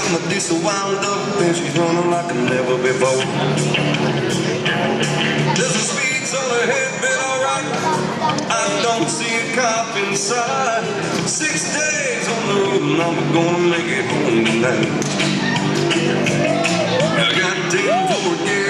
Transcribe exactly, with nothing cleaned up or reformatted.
got Medusa wound up and she's running like never before. There's a speed's on her head, been alright. I don't see a cop inside. Six days on the road and I'm gonna make it home tonight. I got ten for